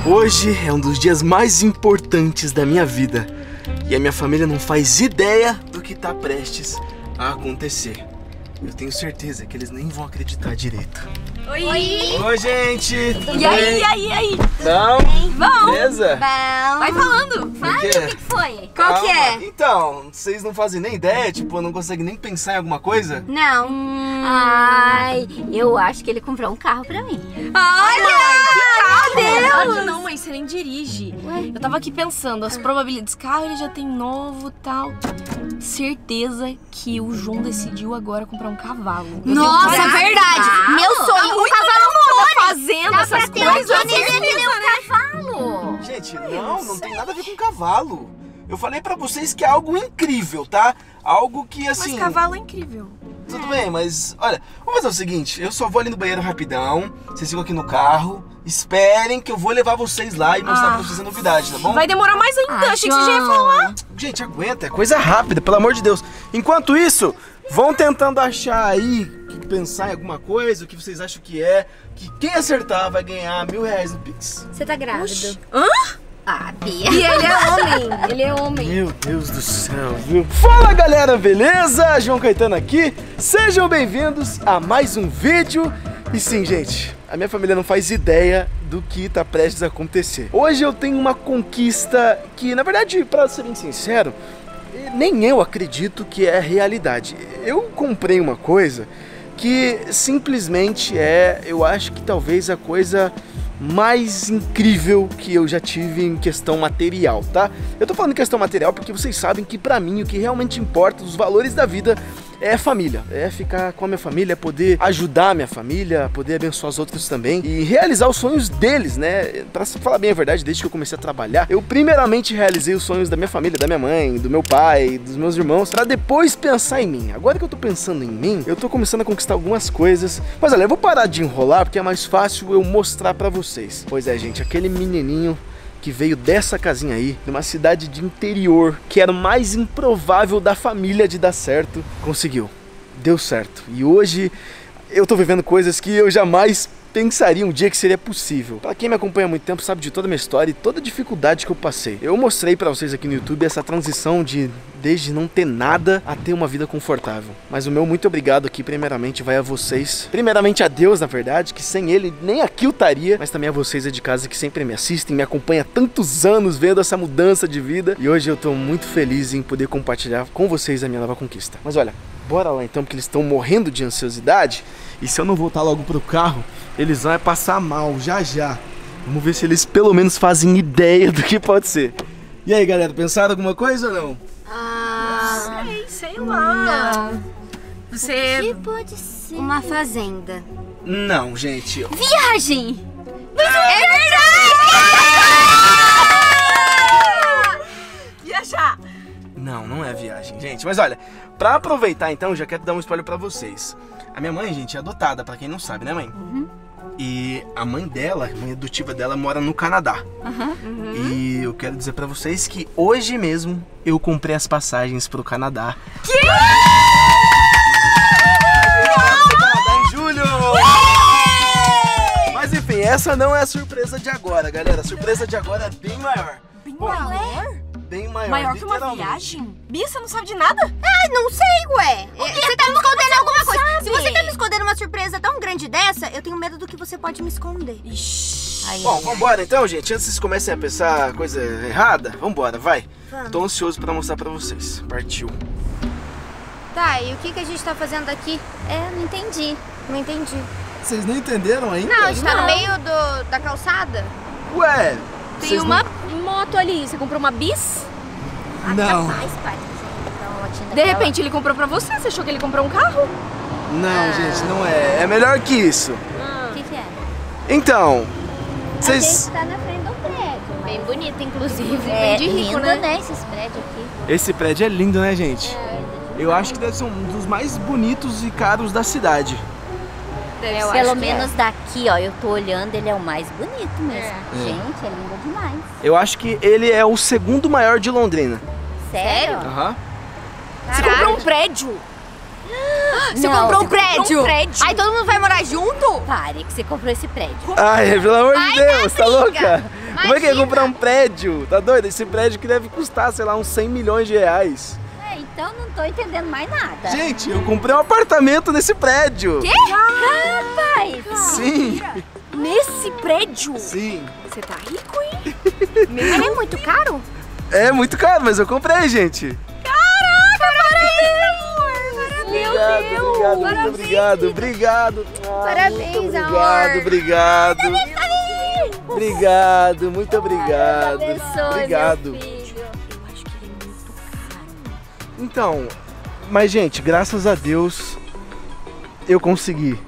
Hoje é um dos dias mais importantes da minha vida e a minha família não faz ideia do que tá prestes a acontecer. Eu tenho certeza que eles nem vão acreditar direito. Oi! Oi, gente! E aí? Não? Bom! Beleza? Bom! Vai falando! Fala o que foi? Qual que é? Então, vocês não fazem nem ideia? Tipo, não conseguem nem pensar em alguma coisa? Não. Ai, eu acho que ele comprou um carro pra mim. Deus! Não, mãe, você nem dirige. Eu tava aqui pensando, as probabilidades, carro ele já tem novo e tal. Certeza que o João decidiu agora comprar um cavalo. Nossa, é verdade! Meu sonho, um cavalo Tá fazendo essas coisas. Cavalo. Gente, não tem nada a ver com cavalo. Eu falei pra vocês que é algo incrível, tá? Algo que assim... Mas cavalo é incrível. Tudo bem, mas olha, vamos fazer o seguinte, eu só vou ali no banheiro rapidão, vocês ficam aqui no carro, esperem que eu vou levar vocês lá e mostrar pra vocês a novidade, tá bom? Vai demorar mais ainda, achei que você já ia falar. Gente, aguenta, é coisa rápida, pelo amor de Deus. Enquanto isso, vão tentando achar aí, pensar em alguma coisa, o que vocês acham que é, que quem acertar vai ganhar R$1000 no Pix. Você tá grávido? Hã? Ah, Bia. E ele é homem. Meu Deus do céu, viu? Fala galera, beleza? João Caetano aqui, sejam bem-vindos a mais um vídeo. E sim, gente, a minha família não faz ideia do que tá prestes a acontecer. Hoje eu tenho uma conquista que, na verdade, pra ser bem sincero, nem eu acredito que é realidade. Eu comprei uma coisa que simplesmente eu acho que talvez a coisa mais incrível que eu já tive em questão material, tá? Eu tô falando em questão material porque vocês sabem que pra mim o que realmente importa, os valores da vida, é família, é ficar com a minha família, é poder ajudar a minha família, poder abençoar os outros também e realizar os sonhos deles, né? Pra falar bem a verdade, desde que eu comecei a trabalhar, eu primeiramente realizei os sonhos da minha família, da minha mãe, do meu pai, dos meus irmãos, pra depois pensar em mim. Agora que eu tô pensando em mim, eu tô começando a conquistar algumas coisas, mas olha, eu vou parar de enrolar porque é mais fácil eu mostrar pra vocês. Pois é, gente, aquele menininho que veio dessa casinha aí, numa cidade de interior, que era o mais improvável da família de dar certo, conseguiu. Deu certo. E hoje eu tô vivendo coisas que eu jamais pensaria um dia que seria possível. Pra quem me acompanha há muito tempo sabe de toda a minha história e toda a dificuldade que eu passei. Eu mostrei pra vocês aqui no YouTube essa transição desde não ter nada a ter uma vida confortável. Mas o meu muito obrigado aqui primeiramente vai a vocês. Primeiramente a Deus, na verdade, que sem ele nem aqui eu estaria. Mas também a vocês aí de casa que sempre me assistem, me acompanham há tantos anos vendo essa mudança de vida. E hoje eu tô muito feliz em poder compartilhar com vocês a minha nova conquista. Mas olha, bora lá então, porque eles estão morrendo de ansiosidade. E se eu não voltar logo pro carro, eles vão passar mal, já. Vamos ver se eles pelo menos fazem ideia do que pode ser. E aí, galera, pensaram alguma coisa ou não? Sei lá. Não. Você... O que pode ser? Uma fazenda. Não, gente. Viagem! É verdade! Viajar. Não é viagem, gente. Mas olha, pra aproveitar então, já quero dar um spoiler pra vocês. A minha mãe, gente, é adotada, pra quem não sabe, né, mãe? Uhum. E a mãe dela, a mãe adotiva dela, mora no Canadá. Uhum. E eu quero dizer pra vocês que hoje mesmo eu comprei as passagens pro Canadá. Que? Canadá em julho! Mas enfim, essa não é a surpresa de agora, galera. A surpresa de agora é bem maior. Bem maior. Maior que uma literalmente. viagem? Bia, você não sabe de nada? Ai, não sei, ué. Você tá me escondendo alguma coisa. Se você tá me escondendo uma surpresa tão grande dessa, eu tenho medo do que você pode me esconder. Ixi. Bom, vambora então, gente. Antes que vocês comecem a pensar coisa errada, vambora, vai. Vamos. Tô ansioso pra mostrar pra vocês. Partiu. Tá, e o que a gente tá fazendo aqui? Não entendi. Não entendi. Vocês não entenderam ainda? Não, a gente tá no meio da calçada? Ué, Tem vocês uma moto ali. Você comprou uma bis? Não. Capaz, pai. De repente ele comprou pra você? Você achou que ele comprou um carro? Não, gente, não é. É melhor que isso. O que é? Então, A vocês... gente tá na frente do prédio. Bem bonito, inclusive. bem de rico, lindo, né? Esses prédios aqui. Esse prédio é lindo, né, gente? Eu acho que deve ser um dos mais bonitos e caros da cidade. Pelo menos daqui, ó, eu tô olhando, ele é o mais bonito mesmo. Gente, é lindo demais. Eu acho que ele é o segundo maior de Londrina. Sério? Aham. Você comprou um prédio? Você comprou um prédio? Aí todo mundo vai morar junto? Pare, que você comprou esse prédio. Ai, pelo amor de Deus, tá louca? Como é que ia comprar um prédio? Tá doido? Esse prédio que deve custar, sei lá, uns 100 milhões de reais. Então não tô entendendo mais nada. Gente, eu comprei um apartamento nesse prédio. Quê? Rapaz! Sim. Nesse prédio? Sim. Você tá rico, hein? Mas é muito caro? É muito caro, mas eu comprei, gente. Caraca, parabéns! Obrigado, obrigado, obrigado. Parabéns, muito amor. obrigado. Obrigado, muito obrigado. Deus abençoe, Obrigado. meu filho. Eu acho que ele é muito caro. Então, mas gente, graças a Deus eu consegui.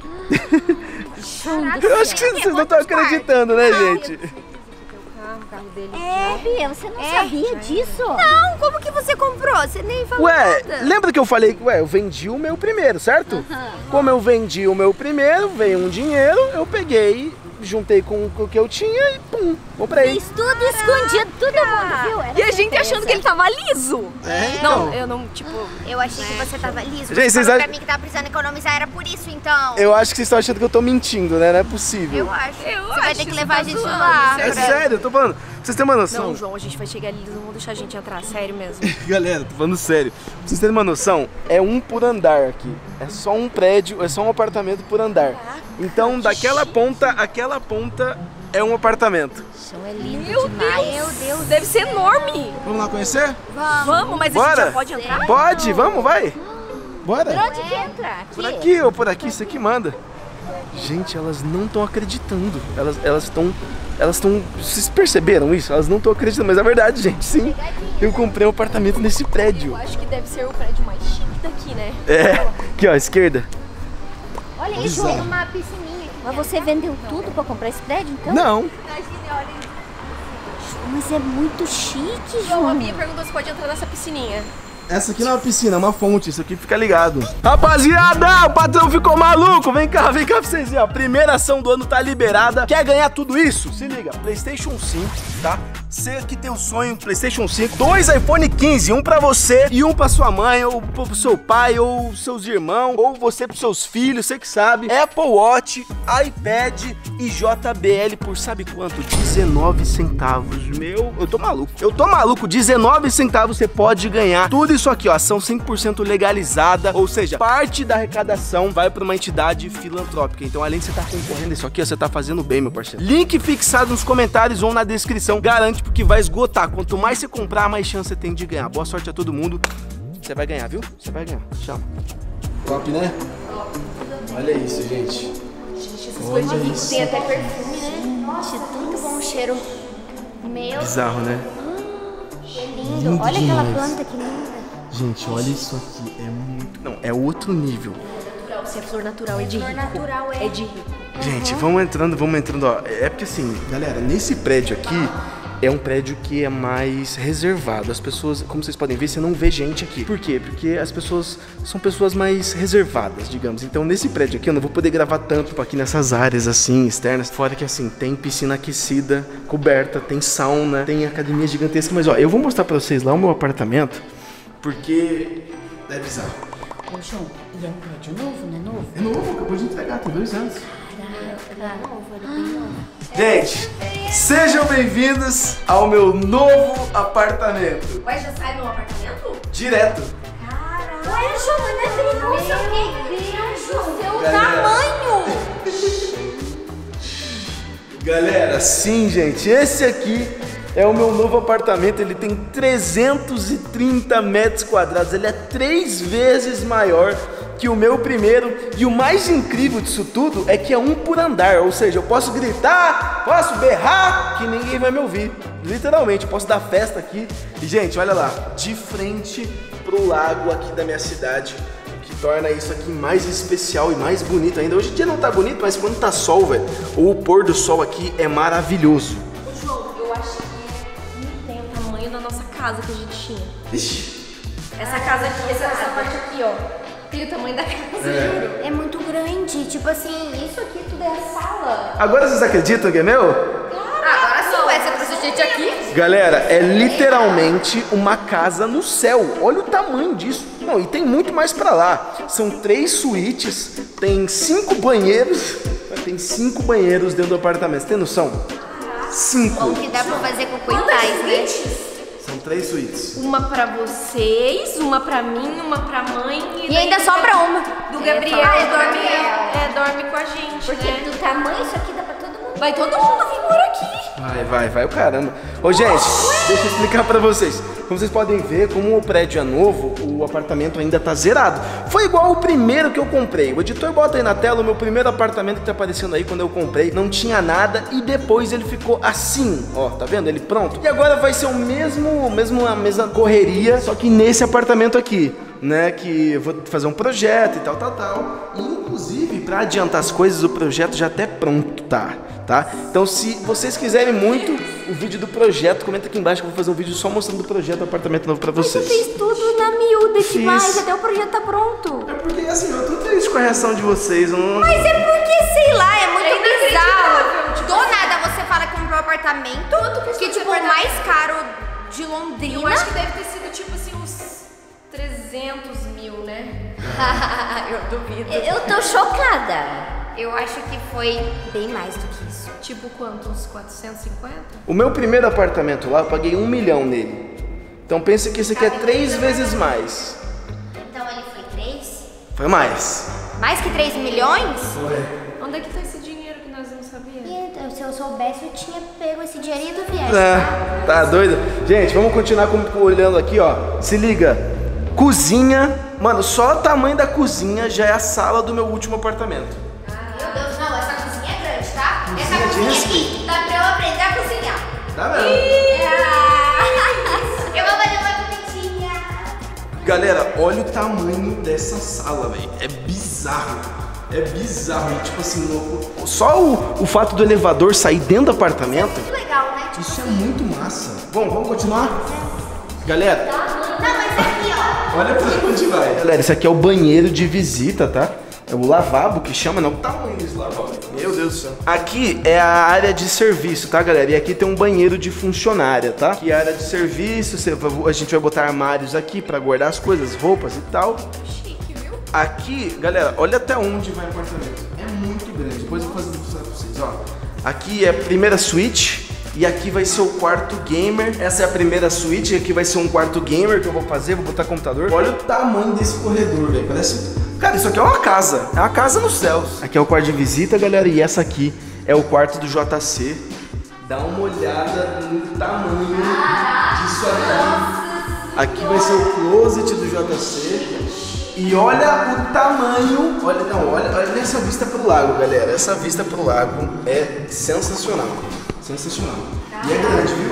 Eu acho que vocês não estão acreditando, né, gente? O carro dele. É, Bia, você não sabia disso? Não, como que você comprou? Você nem falou Ué, nada. lembra que eu falei que eu vendi o meu primeiro, certo? Como eu vendi o meu primeiro, veio um dinheiro, eu peguei, juntei com o que eu tinha e pum, comprei. Fiz tudo escondido, todo mundo, viu? Era E a gente surpresa. achando que ele tava liso. É, então. Não, eu não, tipo... Eu achei que você tava liso. Gente, Você vocês falou acham- pra mim que tava precisando economizar, era por isso, então. Eu acho que vocês estão achando que eu tô mentindo, né? Não é possível. Eu acho. Eu Você vai acho ter que que levar você a tá gente zoando, lá. É sério, eu tô falando. Vocês têm uma noção? Não, João, a gente vai chegar ali, eles não vão deixar a gente entrar, sério mesmo. Galera, tô falando sério. Pra vocês terem uma noção, é um por andar aqui. É só um prédio, é só um apartamento por andar. Então, daquela ponta, aquela ponta é um apartamento. Isso é lindo Meu demais. Deus. Meu Deus. Deve ser enorme. Vamos lá conhecer? Vamos, mas a gente Bora? já pode entrar? Pode, vamos, vai. Bora. Por onde que entra? Aqui? Por aqui ou por aqui, isso aqui manda. Gente, elas não estão acreditando. Elas estão. Vocês perceberam isso? Elas não estão acreditando, mas é verdade, gente. Sim. Eu comprei um apartamento nesse prédio. Eu acho que deve ser o prédio mais chique daqui, né? É. Aqui, ó, à esquerda. Olha isso, Bizarro. tem uma piscininha aqui. Mas você vendeu tudo pra comprar esse prédio, então? Não. Mas é muito chique, João, a João. Bia perguntou se pode entrar nessa piscininha. Essa aqui não é uma piscina, é uma fonte, isso aqui fica ligado. Rapaziada, o patrão ficou maluco. Vem cá pra vocês verem. A primeira ação do ano tá liberada. Quer ganhar tudo isso? Se liga, PlayStation 5, tá? Você que tem o sonho do PlayStation 5, 2 iPhone 15, um pra você e um pra sua mãe, ou pro seu pai, ou seus irmãos, ou você pros seus filhos, você que sabe. Apple Watch, iPad e JBL por sabe quanto? 19 centavos. Meu, eu tô maluco. 19 centavos você pode ganhar tudo isso aqui, ó. Ação 100% legalizada, ou seja, parte da arrecadação vai pra uma entidade filantrópica. Então, além de você estar concorrendo isso aqui, ó, você tá fazendo bem, meu parceiro. Link fixado nos comentários ou na descrição. Garante porque vai esgotar. Quanto mais você comprar, mais chance você tem de ganhar. Boa sorte a todo mundo. Você vai ganhar, viu? Você vai ganhar. Chama. Top, né? Olha isso, gente. Gente, essas Olha coisas de isso. tem até perfume, né? Nossa, muito bom o cheiro. Meu, Bizarro, né? que lindo. Olha aquela planta que linda. Gente, olha isso aqui. É muito... Não, é outro nível. Se é flor natural, é de rico. natural, É de rico. Gente, vamos entrando, ó. É porque assim, galera, nesse prédio aqui é um prédio que é mais reservado. As pessoas, como vocês podem ver, você não vê gente aqui. Por quê? Porque as pessoas são pessoas mais reservadas, digamos. Então, nesse prédio aqui eu não vou poder gravar tanto aqui nessas áreas assim, externas. Fora que assim, tem piscina aquecida, coberta, tem sauna, tem academia gigantesca. Mas ó, eu vou mostrar pra vocês lá o meu apartamento, porque é bizarro. Ô, João, e é um prédio novo, não é novo? É novo, acabou de entregar, tem 2 anos. Novo. Gente, sejam bem-vindos ao meu novo apartamento. Mas já sai no apartamento? Direto. Olha, João, não é perigoso. Meu Deus do céu, o Galera. tamanho. Galera, sim, gente, esse aqui é o meu novo apartamento. Ele tem 330 metros quadrados. Ele é 3 vezes maior que o meu primeiro. E o mais incrível disso tudo é que é um por andar. Ou seja, eu posso gritar, posso berrar, que ninguém vai me ouvir. Literalmente, eu posso dar festa aqui. E, gente, olha lá, de frente pro lago aqui da minha cidade, que torna isso aqui mais especial e mais bonito ainda. Hoje em dia não tá bonito, mas quando tá sol, velho, o pôr do sol aqui é maravilhoso. João, eu acho que não tem o tamanho da nossa casa que a gente tinha. Ixi. Essa casa aqui, essa parte aqui, ó, tem o tamanho da casa, juro. É muito grande. Tipo assim, isso aqui tudo é a sala. Agora vocês acreditam que é meu? Agora sim, ué, você trouxe gente aqui? Galera, é literalmente uma casa no céu. Olha o tamanho disso. Não, e tem muito mais pra lá. São 3 suítes, tem 5 banheiros. Tem 5 banheiros dentro do apartamento. Você tem noção? 5. Bom que dá pra fazer com quintais, né? São 3 suítes. Uma pra vocês, uma pra mim, uma pra mãe. E ainda sobra uma. Do Gabriel, dorme com a gente, Porque né? do tamanho isso aqui dá pra todo mundo. Vai todo mundo vir por aqui. Vai o caramba. Ô, gente, deixa eu explicar pra vocês. Como vocês podem ver, como o prédio é novo, o apartamento ainda tá zerado. Foi igual o primeiro que eu comprei. O editor bota aí na tela o meu primeiro apartamento que tá aparecendo aí quando eu comprei. Não tinha nada e depois ele ficou assim, ó, tá vendo? Ele pronto. E agora vai ser a mesma correria, só que nesse apartamento aqui, né? Que eu vou fazer um projeto e tal. E inclusive, pra adiantar as coisas, o projeto já até pronto, tá? Então, se vocês quiserem muito o vídeo do projeto, comenta aqui embaixo que eu vou fazer um vídeo só mostrando o projeto do apartamento novo pra vocês. Você fez tudo na miúda demais, Fiz. até o projeto tá pronto. É porque, assim, eu tô triste com a reação de vocês. Não... Mas é porque, sei lá, é muito bizarro. inacreditável, tipo Do nada você fala que comprou um apartamento que, tipo, o mais caro de Londrina. Eu acho que deve ter sido tipo assim uns 300 mil, né? Eu duvido. Eu tô chocada. Eu acho que foi bem mais do que isso. Tipo quanto? Uns 450? O meu primeiro apartamento lá, eu paguei 1 milhão nele. Então pensa que esse aqui é 3 vezes mais. Então ele foi 3? Foi mais. Mais que 3 milhões? Onde é que tá esse dinheiro que nós não sabíamos? Então, se eu soubesse, eu tinha pego esse dinheirinho do viés. Tá doido? Gente, vamos continuar olhando aqui, ó. Se liga. Cozinha. Mano, só o tamanho da cozinha já é a sala do meu último apartamento. Meu Deus, não, essa cozinha é grande, tá? Cozinha Essa de cozinha respeito. aqui dá pra eu aprender a cozinhar. Tá mesmo? Eu vou fazer uma comidinha. Galera, olha o tamanho dessa sala, velho. É bizarro. É bizarro. E, tipo assim, só o fato do elevador sair dentro do apartamento, Muito legal, né? Tipo, isso é muito massa. Bom, vamos continuar? Galera, não, mas aqui, ó. olha pra onde vai. Galera, esse aqui é o banheiro de visita, tá? É o lavabo que chama, não? O tamanho desse lavabo. Meu Deus do céu. Aqui é a área de serviço, tá, galera? E aqui tem um banheiro de funcionária, tá? Aqui é a área de serviço, a gente vai botar armários aqui pra guardar as coisas, roupas e tal. Chique, viu? Aqui, galera, olha até onde vai o apartamento. É muito grande. Depois eu vou fazer pra vocês, ó. Aqui é a primeira suíte. E aqui vai ser o quarto gamer. Essa é a primeira suíte. Aqui vai ser um quarto gamer que eu vou fazer. Vou botar computador. Olha o tamanho desse corredor, velho. Parece... Cara, isso aqui é uma casa. É uma casa nos céus. Aqui é o quarto de visita, galera. E essa aqui é o quarto do JC. Dá uma olhada no tamanho disso aqui. Aqui vai ser o closet do JC. E olha o tamanho. Olha essa vista pro lago, galera. Essa vista pro lago é sensacional. Sensacional. E é grande, viu?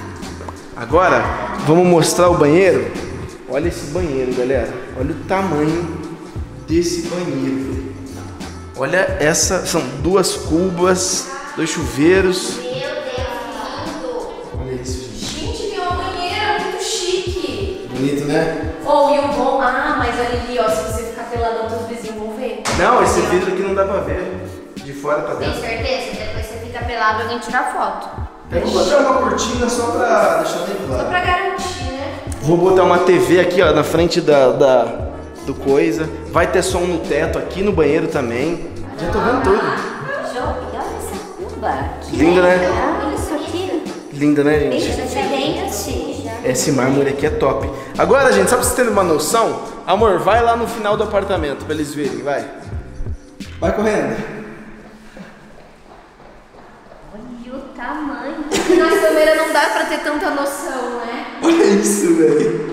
Agora, vamos mostrar o banheiro. Olha esse banheiro, galera. Olha o tamanho desse banheiro. Olha essa, são 2 cubas, 2 chuveiros. Meu Deus, que lindo. Olha isso, gente. Gente, tem uma banheira muito chique. Bonito, né? Oh, e o bom... Ah, mas olha ali, ó, se você ficar peladão, teus vizinhos vão ver. Não, esse vidro aqui não dá pra ver. De fora pra Tem dentro. certeza? Depois você fica pelado e alguém tira foto. Eu vou botar uma cortina só pra deixar bem Só claro. pra garantir, né? Vou botar uma TV aqui, ó, na frente do coisa. Vai ter som no teto aqui no banheiro também. Já tô vendo tudo. Show. E olha essa cuba. Que Linda, né? legal. Olha isso aqui. Linda, né, gente? Isso é diferente. Esse mármore aqui é top. Agora, gente, só pra vocês terem uma noção, amor, vai lá no final do apartamento pra eles verem, vai. Vai correndo. Olha o tamanho. Na câmera não dá pra ter tanta noção, né? Olha isso, velho.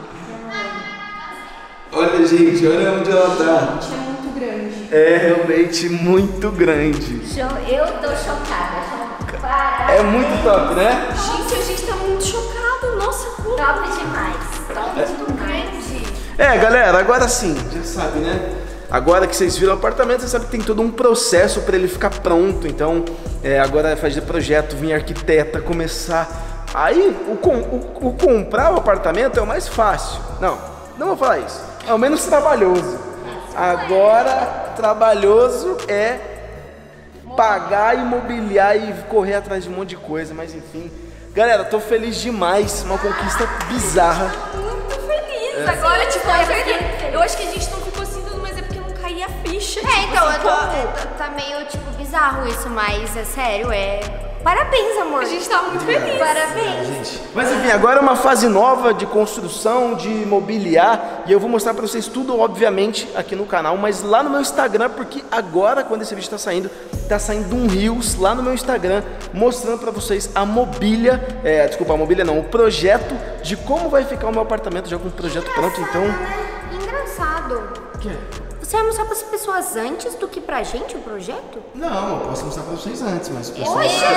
Olha, gente, olha onde ela tá. É muito grande. É realmente muito grande. Show. Eu tô chocada. Para. É muito top, né? Gente, a gente tá muito chocado. Nossa, como Top demais. Top demais. É, galera, agora sim, já sabe, né? Agora que vocês viram o apartamento, você sabe que tem todo um processo para ele ficar pronto. Então, agora fazer projeto, vir arquiteta, começar. Aí, o comprar o apartamento é o mais fácil. Não vou falar isso. É o menos trabalhoso. Agora, trabalhoso é pagar, imobiliar e correr atrás de um monte de coisa. Mas enfim, galera, tô feliz demais. Uma conquista bizarra. muito feliz. Agora, tipo, eu acho que a gente não ficou assim, mas é porque não caía ficha. ficha. Então, tá meio, tipo, bizarro isso, mas é sério, Parabéns, amor. A gente tá muito feliz. Parabéns. Mas enfim, agora é uma fase nova de construção, de mobiliar, e eu vou mostrar pra vocês tudo, obviamente, aqui no canal, mas lá no meu Instagram, porque agora, quando esse vídeo tá saindo um Reels lá no meu Instagram, mostrando pra vocês a mobília, desculpa, a mobília não, o projeto de como vai ficar o meu apartamento, já com o projeto pronto, então... Engraçado. O quê? Você vai mostrar pras pessoas antes do que pra gente o projeto? Não, eu posso mostrar pra vocês antes, mas... A gente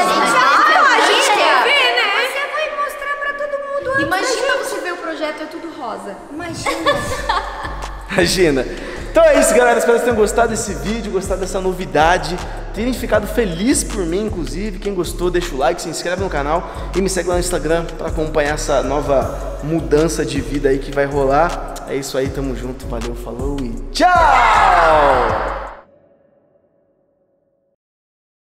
quer ver, né? Você vai mostrar pra todo mundo antes. Imagina você ver o projeto, é tudo rosa. Imagina. Então é isso, galera. Espero que vocês tenham gostado desse vídeo, gostado dessa novidade, terem ficado felizes por mim, inclusive. Quem gostou, deixa o like, se inscreve no canal e me segue lá no Instagram para acompanhar essa nova mudança de vida aí que vai rolar. É isso aí, tamo junto, valeu, falou e tchau!